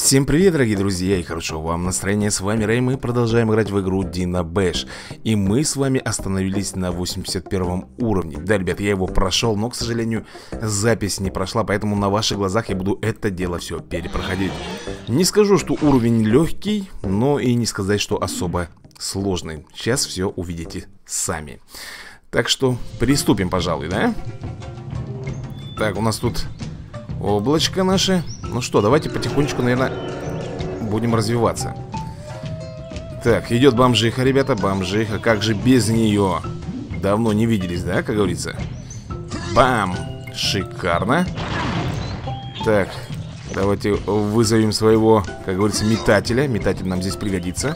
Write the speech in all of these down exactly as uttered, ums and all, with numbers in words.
Всем привет, дорогие друзья, и хорошего вам настроения. С вами Рэй, мы продолжаем играть в игру Dino Bash. И мы с вами остановились на восемьдесят первом уровне. Да, ребят, я его прошел, но, к сожалению, запись не прошла. Поэтому на ваших глазах я буду это дело все перепроходить. Не скажу, что уровень легкий, но и не сказать, что особо сложный. Сейчас все увидите сами. Так что приступим, пожалуй, да? Так, у нас тут облачко наше. Ну что, давайте потихонечку, наверное, будем развиваться. Так, идет бомжиха, ребята, бомжиха. Как же без нее? Давно не виделись, да, как говорится? Бам! Шикарно. Так, давайте вызовем своего, как говорится, метателя. Метатель нам здесь пригодится.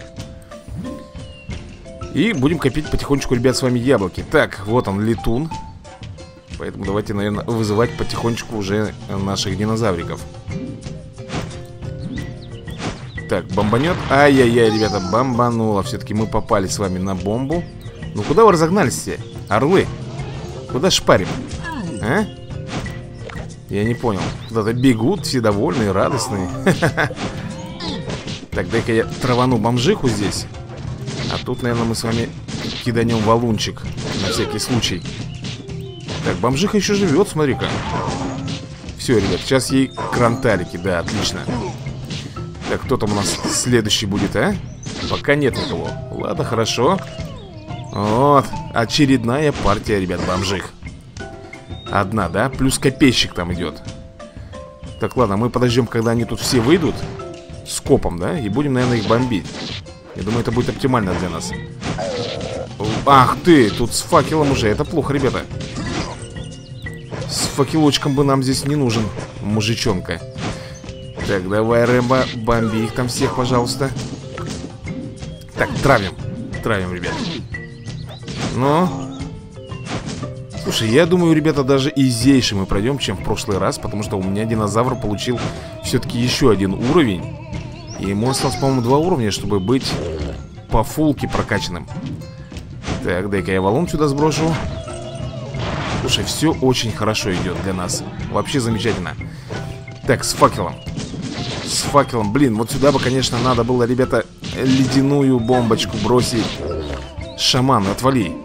И будем копить потихонечку, ребят, с вами яблоки. Так, вот он, летун. Поэтому давайте, наверное, вызывать потихонечку уже наших динозавриков. Так, бомбанет. Ай-яй-яй, ребята, бомбануло. Все-таки мы попали с вами на бомбу. Ну куда вы разогнались все, орлы? Куда шпарим? А? Я не понял. Куда-то бегут, все довольные, радостные. Так, дай-ка я травану бомжиху здесь. А тут, наверное, мы с вами киданем валунчик на всякий случай. Так, бомжиха еще живет, смотри-ка. Все, ребят, сейчас ей кранталики, да, отлично. Так, кто там у нас следующий будет, а? Пока нет никого. Ладно, хорошо. Вот, очередная партия, ребят, бомжих. Одна, да? Плюс копейщик там идет. Так, ладно, мы подождем, когда они тут все выйдут. С копом, да? И будем, наверное, их бомбить. Я думаю, это будет оптимально для нас. Ах ты, тут с факелом уже. Это плохо, ребята. С факелочком бы нам здесь не нужен мужичонка. Так, давай, Рэмбо, бомби их там всех, пожалуйста. Так, травим. Травим, ребят. Ну. Слушай, я думаю, ребята, даже изейше мы пройдем, чем в прошлый раз. Потому что у меня динозавр получил все-таки еще один уровень. И ему осталось, по-моему, два уровня, чтобы быть по фулке прокачанным. Так, дай-ка я валун сюда сброшу. Слушай, все очень хорошо идет для нас. Вообще замечательно. Так, с факелом. С факелом, блин, вот сюда бы, конечно, надо было, ребята, ледяную бомбочку бросить. Шаман, отвали.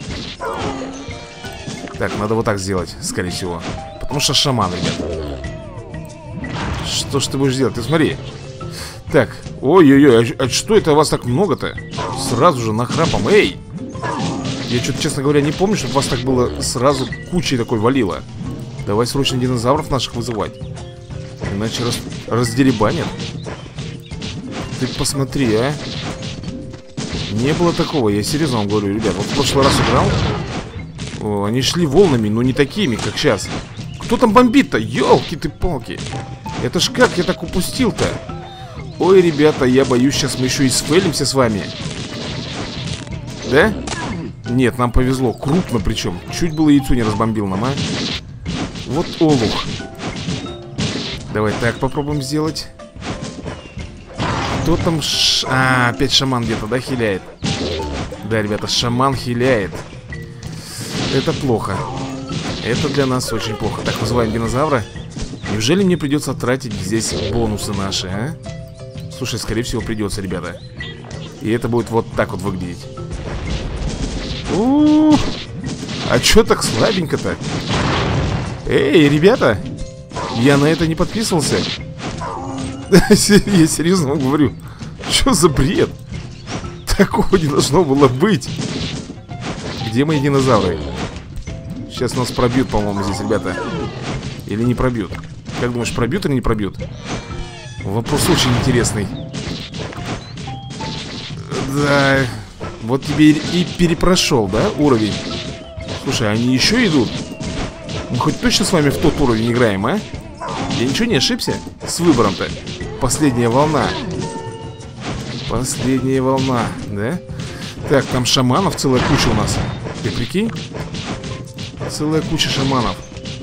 Так, надо вот так сделать, скорее всего. Потому что шаман, ребят. Что ж ты будешь делать? Ты смотри. Так, ой-ой-ой, а, а что это у вас так много-то? Сразу же нахрапом, эй! Я что-то, честно говоря, не помню, чтобы вас так было сразу кучей такой валило. Давай срочно динозавров наших вызывать. Иначе раз... раздеребанят. Ты посмотри, а. Не было такого, я серьезно вам говорю, ребят. Вот в прошлый раз играл. О, они шли волнами, но не такими, как сейчас. Кто там бомбит-то? Ёлки ты палки. Это ж как я так упустил-то? Ой, ребята, я боюсь, сейчас мы еще и сфейлимся с вами. Да? Нет, нам повезло, крупно причем. Чуть было яйцо не разбомбил нам, а. Вот олух. Давай так попробуем сделать. Кто там ш... А, опять шаман где-то, да, хиляет. Да, ребята, шаман хиляет. Это плохо. Это для нас очень плохо. Так, вызываем динозавра. Неужели мне придется тратить здесь бонусы наши, а? Слушай, скорее всего придется, ребята. И это будет вот так вот выглядеть. У-у-у. А чё так слабенько-то? Эй, ребята, я на это не подписывался. Я серьезно вам говорю. Что за бред? Такого не должно было быть. Где мои динозавры? Сейчас нас пробьют, по-моему, здесь, ребята. Или не пробьют? Как думаешь, пробьют или не пробьют? Вопрос очень интересный. Да. Вот тебе и перепрошел, да, уровень? Слушай, они еще идут? Мы хоть точно с вами в тот уровень играем, а? Я ничего не ошибся с выбором-то? Последняя волна. Последняя волна, да? Так, там шаманов целая куча у нас. Ты прикинь? Целая куча шаманов.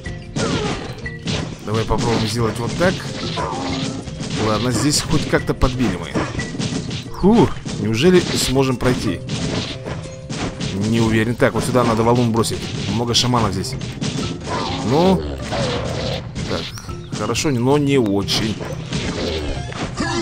Давай попробуем сделать вот так. Ладно, здесь хоть как-то подбили мы. Фух, неужели сможем пройти? Не уверен. Так, вот сюда надо валун бросить. Много шаманов здесь. Ну, так, хорошо, но не очень.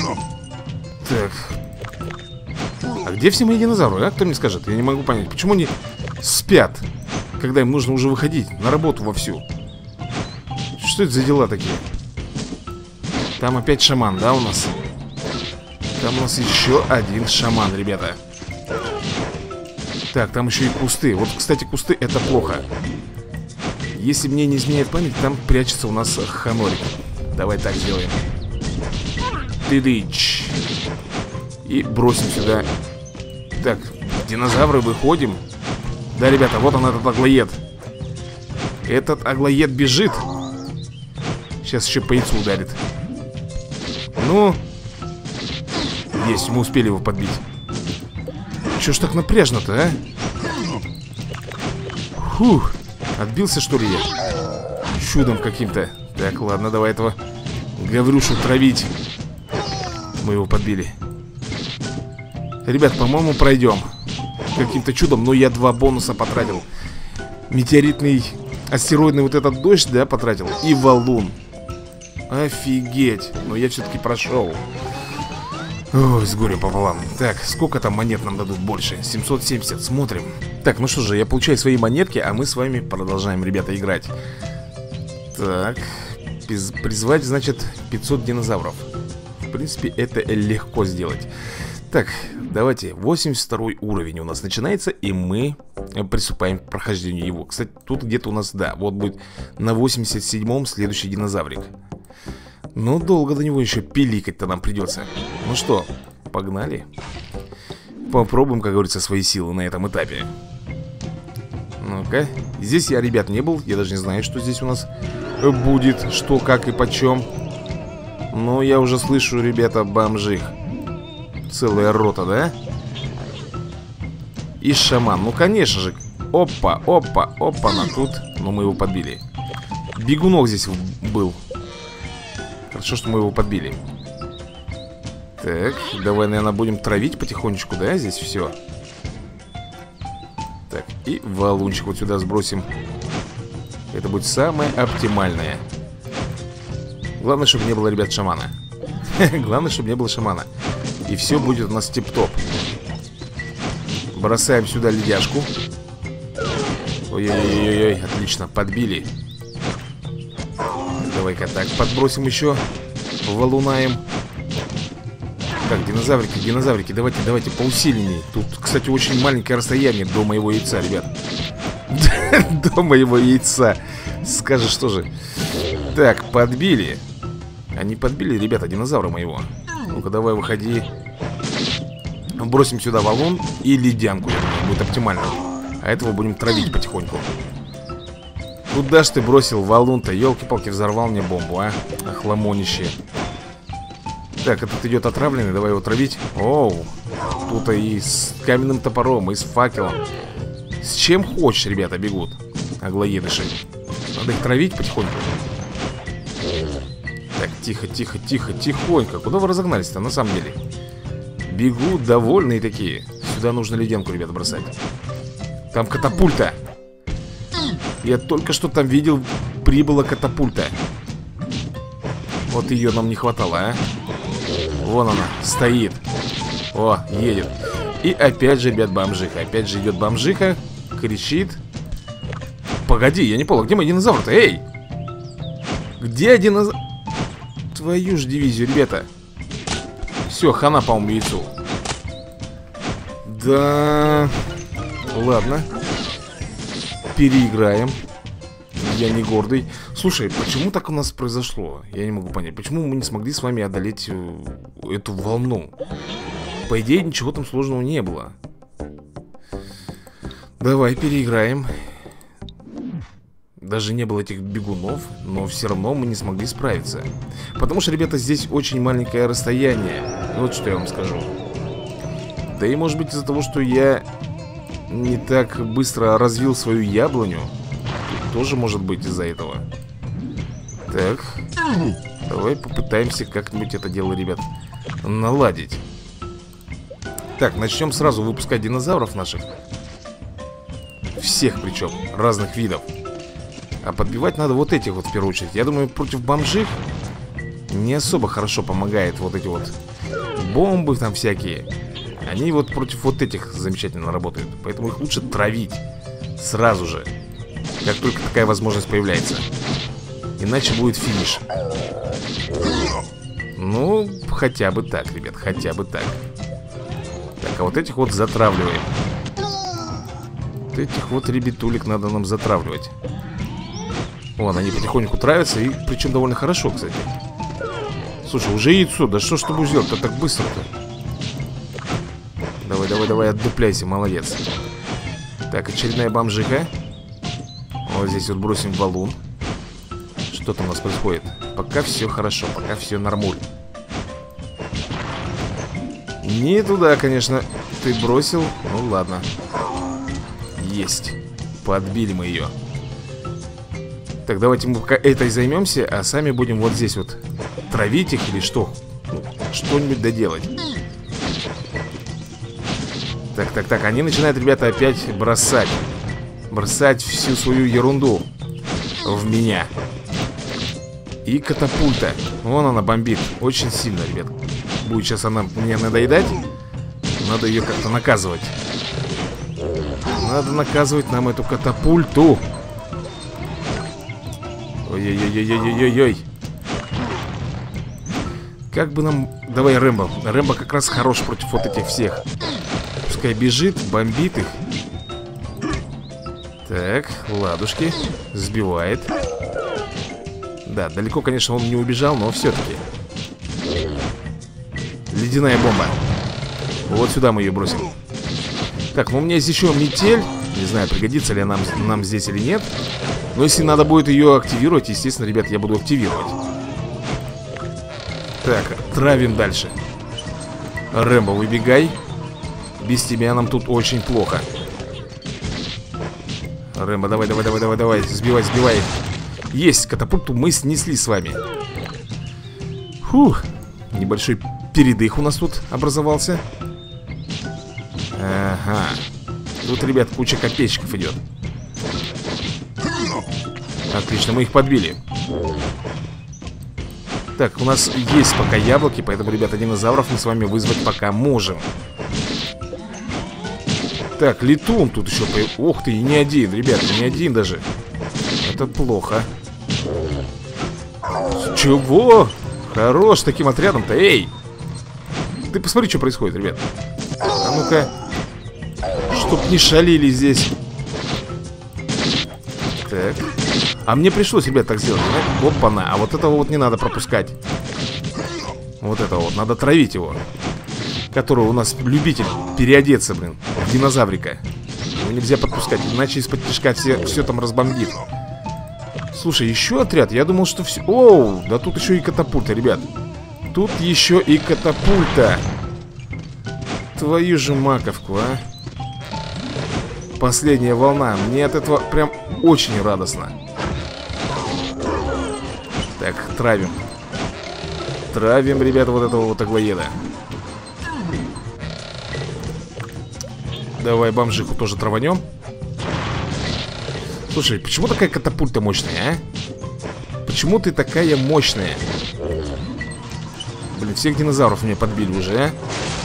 Так. А где все мои динозавры, а? Кто мне скажет? Я не могу понять, почему они спят, когда им нужно уже выходить на работу вовсю. Что это за дела такие? Там опять шаман, да, у нас? Там у нас еще один шаман, ребята. Так, там еще и кусты. Вот, кстати, кусты это плохо. Если мне не изменяет память, там прячется у нас Ханорик. Давай так сделаем. Ты-дыч. И бросим сюда. Так, динозавры, выходим. Да, ребята, вот он, этот аглоед. Этот аглоед бежит. Сейчас еще по яйцу ударит. Ну. Есть, мы успели его подбить. Че ж так напряжно-то, а? Фух. Отбился, что ли, я? Чудом каким-то. Так, ладно, давай этого Гаврюшу травить. Мы его подбили. Ребят, по-моему, пройдем. Каким-то чудом, но я два бонуса потратил. Метеоритный, астероидный вот этот дождь, да, потратил. И валун. Офигеть. Но я все-таки прошел. Ой, с горем пополам. Так, сколько там монет нам дадут больше? семьсот семьдесят, смотрим. Так, ну что же, я получаю свои монетки, а мы с вами продолжаем, ребята, играть. Так, призвать, значит, пятьсот динозавров. В принципе, это легко сделать. Так, давайте, восемьдесят второй уровень у нас начинается, и мы приступаем к прохождению его. Кстати, тут где-то у нас, да, вот будет на восемьдесят седьмом следующий динозаврик. Но долго до него еще пиликать-то нам придется. Ну что, погнали. Попробуем, как говорится, свои силы на этом этапе. Ну-ка. Здесь я, ребят, не был. Я даже не знаю, что здесь у нас будет, что, как и почем. Но я уже слышу, ребята, бомжих. Целая рота, да? И шаман, ну конечно же. Опа, опа, опа, на тут. Но мы его подбили. Бегунок здесь был. Хорошо, что мы его подбили. Так, давай, наверное, будем травить потихонечку, да, здесь все. Так, и валунчик вот сюда сбросим. Это будет самое оптимальное. Главное, чтобы не было, ребят, шамана. Главное, чтобы не было шамана. И все будет у нас тип-топ. Бросаем сюда ледяшку. Ой-ой-ой-ой, отлично, подбили. Давай-ка так, подбросим еще. Валунаем. Так, динозаврики, динозаврики, давайте, давайте поусиленней. Тут, кстати, очень маленькое расстояние до моего яйца, ребят. До моего яйца. Скажешь, что же. Так, подбили. Они подбили, ребята, динозавра моего. Ну-ка, давай, выходи. Бросим сюда валун и ледянку, я думаю, будет оптимально. А этого будем травить потихоньку. Куда ж ты бросил валун-то? Елки-палки, взорвал мне бомбу, а? Охламонище. Так, этот идет отравленный, давай его травить. Оу, тут и с каменным топором, и с факелом. С чем хочешь, ребята, бегут аглоедыши. Надо их травить потихоньку. Так, тихо, тихо, тихо, тихонько. Куда вы разогнались-то, на самом деле? Бегут довольные такие. Сюда нужно ледянку, ребята, бросать. Там катапульта. Я только что там видел, прибыла катапульта. Вот ее нам не хватало, а. Вон она, стоит. О, едет. И опять же, ребят, бомжиха. Опять же идет бомжиха, кричит. Погоди, я не понял, где мой динозавр-то? Эй! Где динозавр? Твою ж дивизию, ребята. Все, хана, по-моему, яйцу. Да. Ладно. Переиграем. Я не гордый. Слушай, почему так у нас произошло? Я не могу понять. Почему мы не смогли с вами одолеть эту волну? По идее, ничего там сложного не было. Давай переиграем. Даже не было этих бегунов, но все равно мы не смогли справиться. Потому что, ребята, здесь очень маленькое расстояние. Вот что я вам скажу. Да и может быть из-за того, что я не так быстро развил свою яблоню. Тоже может быть из-за этого. Так. Давай попытаемся как-нибудь это дело, ребят, наладить. Так, начнем сразу выпускать динозавров наших. Всех причем, разных видов. А подбивать надо вот этих вот в первую очередь. Я думаю, против бомжих не особо хорошо помогает вот эти вот бомбы там всякие, они вот против вот этих замечательно работают. Поэтому их лучше травить сразу же, как только такая возможность появляется. Иначе будет финиш. Ну, хотя бы так, ребят, хотя бы так. Так, а вот этих вот затравливаем. Вот этих вот ребятулек надо нам затравливать. Вон, они потихоньку травятся, и причем довольно хорошо, кстати. Слушай, уже яйцо, да что ж ты будешь делать-то так быстро-то? Давай, давай, давай, отдупляйся, молодец. Так, очередная бомжиха. Вот здесь вот бросим валун. Что там у нас происходит? Пока все хорошо, пока все нормуль. Не туда, конечно, ты бросил. Ну ладно. Есть. Подбили мы ее. Так, давайте мы пока этой займемся, а сами будем вот здесь вот травить их или что? Ну, что-нибудь доделать. Так, так, так, они начинают, ребята, опять бросать. Бросать всю свою ерунду в меня. И катапульта. Вон она бомбит. Очень сильно, ребят. Будет сейчас она мне надоедать. Надо ее как-то наказывать. Надо наказывать нам эту катапульту. Ой-ой-ой-ой-ой-ой-ой. Как бы нам... Давай Рэмбо. Рэмбо как раз хорош против вот этих всех. Пускай бежит, бомбит их. Так, ладушки. Сбивает. Да, далеко, конечно, он не убежал, но все-таки. Ледяная бомба. Вот сюда мы ее бросим. Так, ну у меня есть еще метель. Не знаю, пригодится ли она нам, нам здесь или нет. Но если надо будет ее активировать, естественно, ребят, я буду активировать. Так, травим дальше. Рэмбо, выбегай. Без тебя нам тут очень плохо. Рэмбо, давай, давай, давай, давай, давай. Сбивай, сбивай. Есть, катапульту мы снесли с вами. Фух. Небольшой передых у нас тут образовался. Ага. Тут, ребят, куча копейщиков идет. Отлично, мы их подбили. Так, у нас есть пока яблоки, поэтому, ребята, динозавров мы с вами вызвать пока можем. Так, летун тут еще появился. Ух ты, не один, ребята, не один даже. Это плохо. Чего? Хорош с таким отрядом-то, эй! Ты посмотри, что происходит, ребят. А ну-ка. Чтоб не шалили здесь. Так. А мне пришлось, ребят, так сделать, да? Опа-на, а вот этого вот не надо пропускать. Вот этого вот, надо травить его. Который у нас любитель переодеться, блин, в динозаврика. Его нельзя подпускать, иначе из-под тишка все, все там разбомбит. Слушай, еще отряд, я думал, что все... Оу, да тут еще и катапульта, ребят. Тут еще и катапульта. Твою же маковку, а. Последняя волна, мне от этого прям очень радостно. Так, травим. Травим, ребята, вот этого вот аглоеда. Давай бомжиху тоже траванем. Слушай, почему такая катапульта мощная, а? Почему ты такая мощная? Блин, всех динозавров мне подбили уже, а?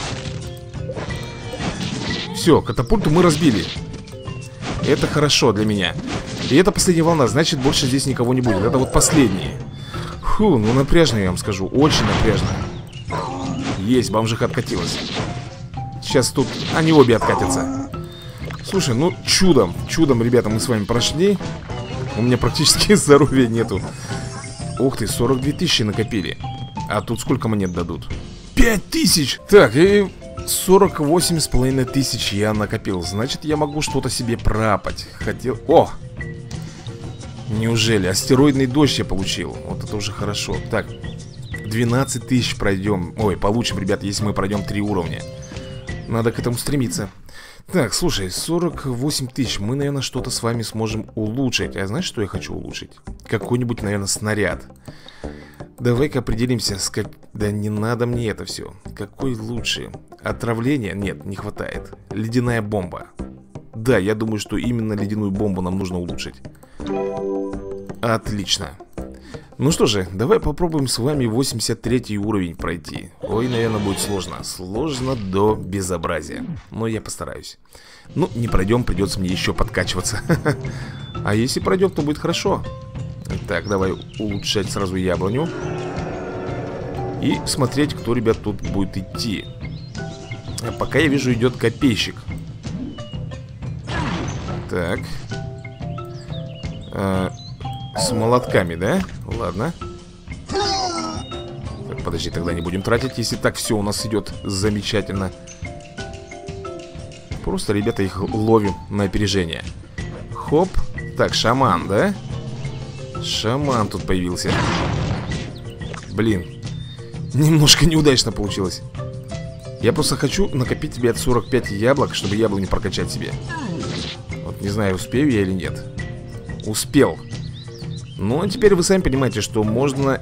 Все, катапульту мы разбили. Это хорошо для меня. И это последняя волна, значит больше здесь никого не будет. Это вот последние. Фу, ну напряжно, я вам скажу. Очень напряжно. Есть, бомжиха откатилась. Сейчас тут они обе откатятся. Слушай, ну чудом, чудом, ребята, мы с вами прошли. У меня практически здоровья нету. Ух ты, сорок две тысячи накопили. А тут сколько монет дадут? пять тысяч! Так, и сорок восемь с половиной тысяч я накопил. Значит, я могу что-то себе пропать. Хотел... О! Неужели? Астероидный дождь я получил. Вот это уже хорошо. Так, двенадцать тысяч пройдем. Ой, получим, ребят, если мы пройдем три уровня. Надо к этому стремиться. Так, слушай, сорок восемь тысяч. Мы, наверное, что-то с вами сможем улучшить. А знаешь, что я хочу улучшить? Какой-нибудь, наверное, снаряд. Давай-ка определимся с как... Да не надо мне это все. Какой лучше? Отравление? Нет, не хватает. Ледяная бомба. Да, я думаю, что именно ледяную бомбу нам нужно улучшить. Отлично. Ну что же, давай попробуем с вами восемьдесят третий уровень пройти. Ой, наверное, будет сложно. Сложно до безобразия. Но я постараюсь. Ну, не пройдем, придется мне еще подкачиваться. А если пройдем, то будет хорошо. Так, давай улучшать сразу яблоню. И смотреть, кто, ребят, тут будет идти. А пока я вижу, идет копейщик. Так. А, с молотками, да? Ладно. Так, подожди, тогда не будем тратить, если так все у нас идет замечательно. Просто, ребята, их ловим на опережение. Хоп. Так, шаман, да? Шаман тут появился. Блин. Немножко неудачно получилось. Я просто хочу накопить, ребят, сорок пять яблок, чтобы яблоню прокачать себе. Вот не знаю, успею я или нет. Успел. Ну, а теперь вы сами понимаете, что можно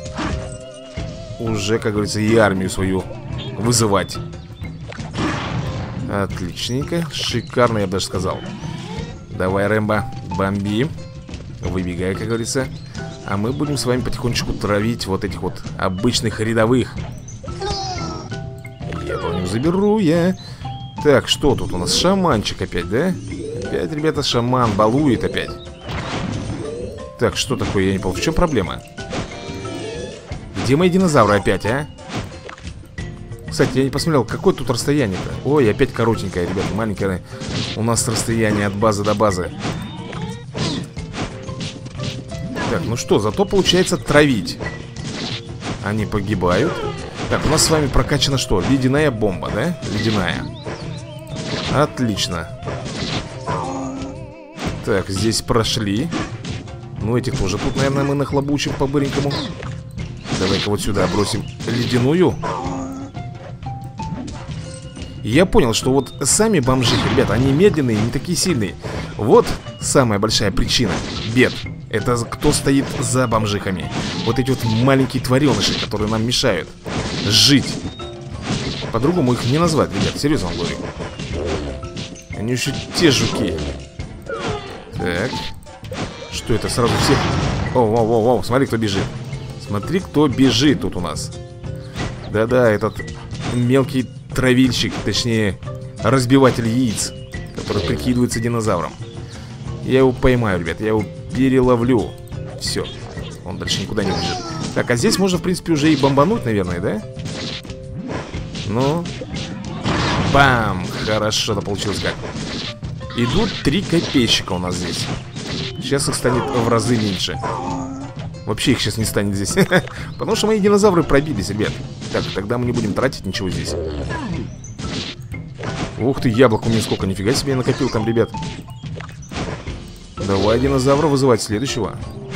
уже, как говорится, и армию свою вызывать. Отличненько. Шикарно, я бы даже сказал. Давай, Рэмбо, бомби. Выбегай, как говорится. А мы будем с вами потихонечку травить вот этих вот обычных рядовых. Я помню, заберу я. Так, что тут у нас? Шаманчик опять, да? Опять, ребята, шаман балует опять. Так, что такое? Я не понял. В чем проблема? Где мои динозавры опять, а? Кстати, я не посмотрел, какое тут расстояние-то. Ой, опять коротенькое, ребят, маленькое у нас расстояние от базы до базы. Так, ну что, зато получается травить. Они погибают. Так, у нас с вами прокачана что? Ледяная бомба, да? Ледяная. Отлично. Так, здесь прошли. Ну, этих тоже тут, наверное, мы нахлобучим по-быренькому. Давай-ка вот сюда бросим ледяную. Я понял, что вот сами бомжи, ребята, они медленные, не такие сильные. Вот самая большая причина бед. Это кто стоит за бомжихами. Вот эти вот маленькие твареныши, которые нам мешают жить. По-другому их не назвать, ребят, серьезно вам говорю. Они еще те жуки. Так. Что это, сразу всех... О, о, о, о, смотри, кто бежит. Смотри, кто бежит тут у нас. Да-да, этот мелкий травильщик, точнее, разбиватель яиц, который прикидывается динозавром. Я его поймаю, ребят, я его переловлю. Все, он дальше никуда не бежит. Так, а здесь можно, в принципе, уже и бомбануть, наверное, да? Ну, бам! Хорошо-то получилось как. Идут три копейщика у нас здесь. Сейчас их станет в разы меньше. Вообще их сейчас не станет здесь. Потому что мои динозавры пробились, ребят. Так, тогда мы не будем тратить ничего здесь. Ух ты, яблок у меня сколько, нифига себе я накопил там, ребят. Давай динозавра вызывать следующего.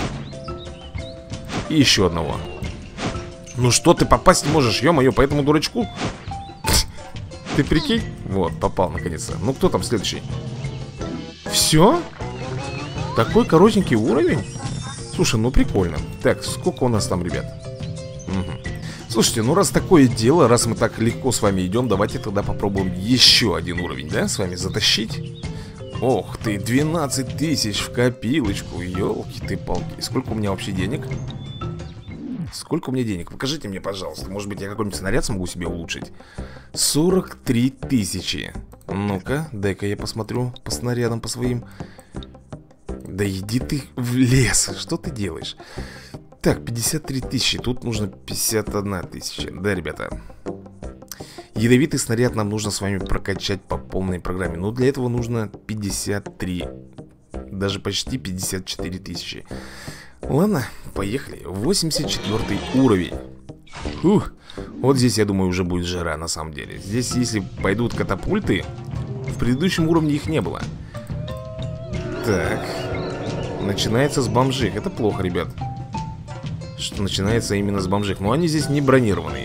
И еще одного. Ну что ты попасть не можешь, ё-моё, по этому дурачку? Ты прикинь? Вот, попал наконец-то. Ну кто там следующий? Все? Такой коротенький уровень? Слушай, ну прикольно. Так, сколько у нас там, ребят? Угу. Слушайте, ну раз такое дело, раз мы так легко с вами идем, давайте тогда попробуем еще один уровень, да, с вами затащить. Ох ты, двенадцать тысяч в копилочку, елки ты палки. Сколько у меня вообще денег? Сколько у меня денег? Покажите мне, пожалуйста. Может быть, я какой-нибудь снаряд смогу себе улучшить. Сорок три тысячи. Ну-ка, дай-ка я посмотрю по снарядам, по своим. Да иди ты в лес. Что ты делаешь? Так, пятьдесят три тысячи. Тут нужно пятьдесят одна тысяча. Да, ребята. Ядовитый снаряд нам нужно с вами прокачать по полной программе. Но для этого нужно пятьдесят три. Даже почти пятьдесят четыре тысячи. Ладно, поехали. восемьдесят четвёртый уровень. Фух. Вот здесь, я думаю, уже будет жара на самом деле. Здесь, если пойдут катапульты, в предыдущем уровне их не было. Так. Начинается с бомжих. Это плохо, ребят. Что начинается именно с бомжих. Но они здесь не бронированные.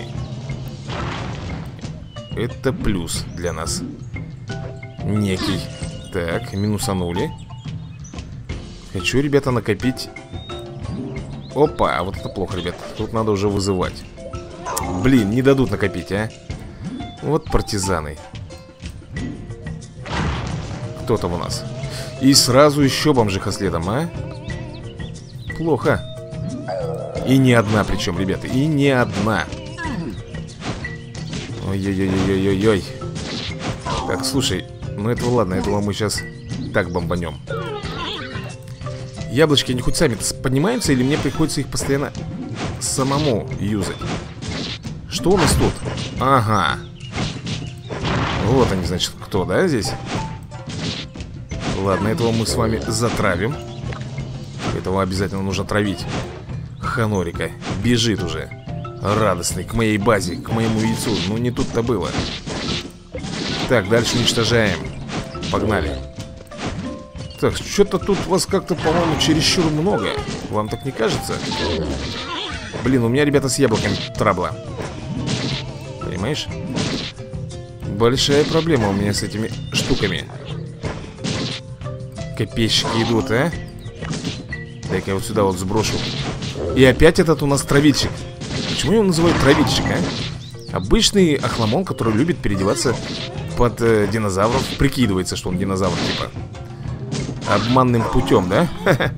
Это плюс для нас. Некий. Так, минусанули. Хочу, ребята, накопить. Опа, а вот это плохо, ребят. Тут надо уже вызывать. Блин, не дадут накопить, а. Вот партизаны. Кто там у нас? И сразу еще бомжиха следом, а? Плохо. И не одна причем, ребята, и не одна. Ой-ой-ой-ой-ой-ой. Так, слушай, ну этого ладно, этого мы сейчас так бомбанем. Яблочки, они хоть сами поднимаются, или мне приходится их постоянно самому юзать? Что у нас тут? Ага. Вот они, значит, кто, да, здесь? Ладно, этого мы с вами затравим. Этого обязательно нужно травить. Ханорика бежит уже радостный к моей базе, к моему яйцу. Ну не тут-то было. Так, дальше уничтожаем. Погнали. Так, что-то тут вас как-то, по-моему, чересчур много. Вам так не кажется? Блин, у меня, ребята, с яблоками трабла. Понимаешь? Большая проблема у меня с этими штуками. Копейщики идут, а? Дай-ка я вот сюда вот сброшу. И опять этот у нас травильщик. Почему его называют травильщик, а? Обычный охламон, который любит переодеваться под э, динозавров. Прикидывается, что он динозавр, типа. Обманным путем, да?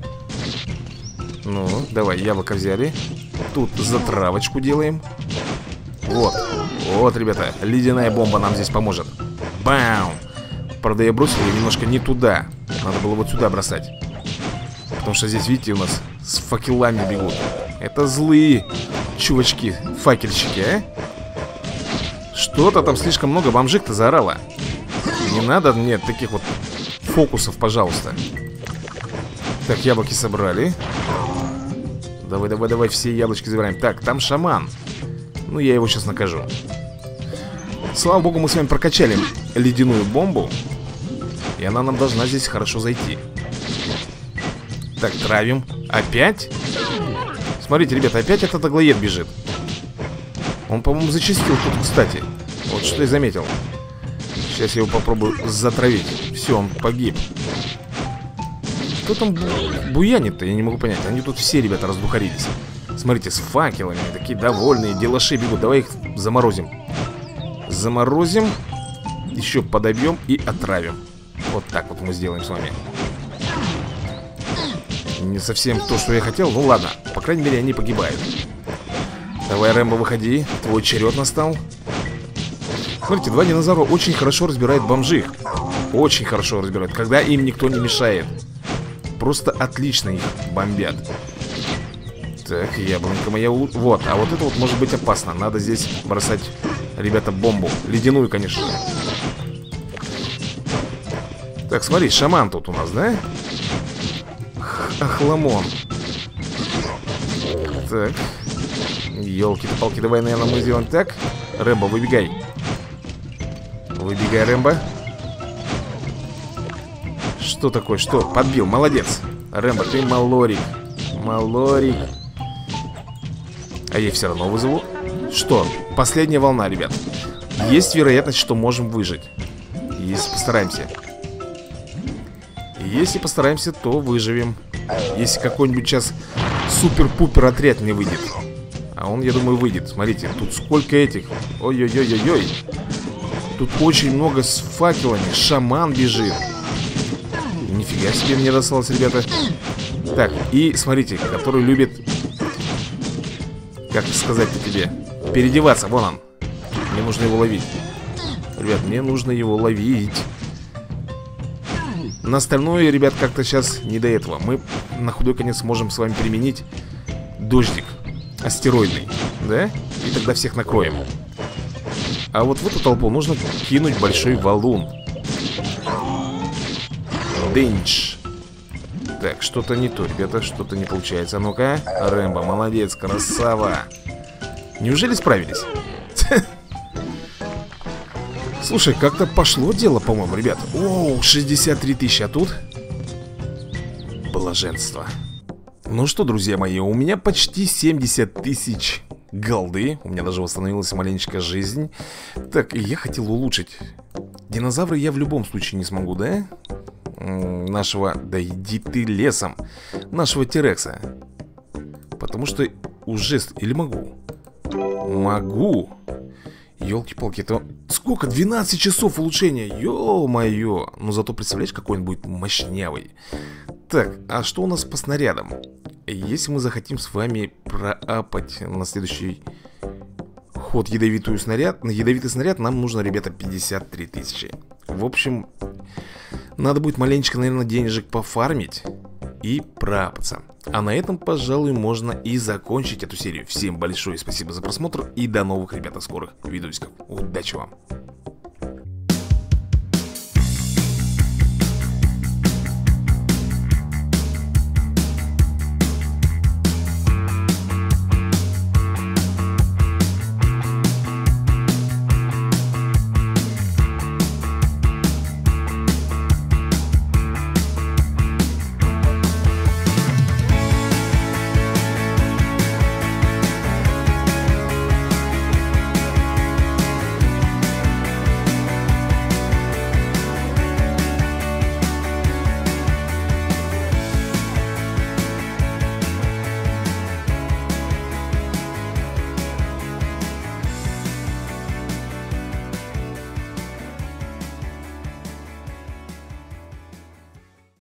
Ну, давай, яблоко взяли. Тут затравочку делаем. Вот, вот, ребята, ледяная бомба нам здесь поможет. Бам! Правда, я бросил ее немножко не туда. Надо было вот сюда бросать. Потому что здесь, видите, у нас с факелами бегут. Это злые чувачки, факельщики, а? Что-то там слишком много бомжик-то заорало. Не надо мне таких вот фокусов, пожалуйста. Так, яблоки собрали. Давай, давай, давай, все яблочки забираем. Так, там шаман. Ну, я его сейчас накажу. Слава богу, мы с вами прокачали ледяную бомбу. И она нам должна здесь хорошо зайти. Так, травим. Опять? Смотрите, ребята, опять этот аглоед бежит. Он, по-моему, зачистил тут, кстати. Вот что я заметил. Сейчас я его попробую затравить. Все, он погиб. Кто там буянит-то? Я не могу понять. Они тут все, ребята, раздухарились. Смотрите, с факелами. Такие довольные, делаши бегут. Давай их заморозим. Заморозим. Еще подобьем и отравим. Вот так вот мы сделаем с вами. Не совсем то, что я хотел. Ну ладно, по крайней мере, они погибают. Давай, Рэмбо, выходи. Твой черед настал. Смотрите, два динозавра очень хорошо разбирают бомжих. Очень хорошо разбирают, когда им никто не мешает. Просто отлично их бомбят. Так, яблонька моя улучшена. Вот, а вот это вот может быть опасно. Надо здесь бросать, ребята, бомбу. Ледяную, конечно же. Так, смотри, шаман тут у нас, да? Охламон. Так. Ёлки-палки, давай, наверное, мы сделаем так. Рэмбо, выбегай. Выбегай, Рэмбо. Что такое? Что? Подбил, молодец. Рэмбо, ты малорик. Малорик. А я все равно вызову. Что? Последняя волна, ребят. Есть вероятность, что можем выжить. Если постараемся. Если постараемся, то выживем. Если какой-нибудь сейчас супер-пупер отряд не выйдет. А он, я думаю, выйдет. Смотрите, тут сколько этих. Ой-ой-ой-ой-ой. Тут очень много с факелами. Шаман бежит. Нифига себе мне досталось, ребята. Так, и смотрите, который любит, как сказать-то тебе, переодеваться. Вон он. Мне нужно его ловить. Ребят, мне нужно его ловить. На остальное, ребят, как-то сейчас не до этого. Мы на худой конец можем с вами применить дождик астероидный, да? И тогда всех накроем. А вот в эту толпу нужно кинуть большой валун. Дэнч. Так, что-то не то, ребята, что-то не получается. А ну-ка, Рэмбо, молодец, красава. Неужели справились? Слушай, как-то пошло дело, по-моему, ребят. Оу, шестьдесят три тысячи, а тут блаженство. Ну что, друзья мои, у меня почти семьдесят тысяч голды. У меня даже восстановилась маленечко жизнь. Так, и я хотел улучшить. Динозавры я в любом случае не смогу, да? Нашего, да иди ты лесом. Нашего Терекса. Потому что уже, или могу? Могу. Ёлки-палки, это сколько? двенадцать часов улучшения. Ё-моё. Ну зато представляешь, какой он будет мощнявый. Так, а что у нас по снарядам? Если мы захотим с вами проапать на следующий ход ядовитую снаряд, на ядовитый снаряд нам нужно, ребята, пятьдесят три тысячи. В общем, надо будет маленечко, наверное, денежек пофармить и проапаться. А на этом, пожалуй, можно и закончить эту серию. Всем большое спасибо за просмотр и до новых, ребята, скорых видосиков. Удачи вам!